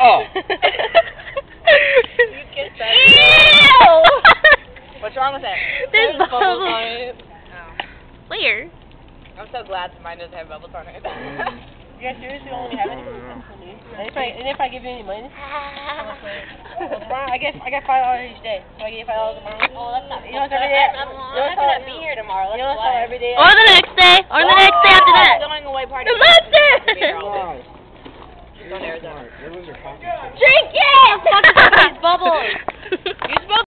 Oh. You kissed that. Ew! What's wrong with it? There's bubbles on it. Oh. Where? I'm so glad mine doesn't have bubbles on it. You guys seriously only have it? And if I give you any money? I get $5 each day. So I get $5 tomorrow. Oh, that's not. You know what's every day? I'm not gonna be here tomorrow. You know what's every day? Or the next day. Or the next day after that. Going away party. The next day. Go to Arizona. There was your coffee. Drink it! Bubbles.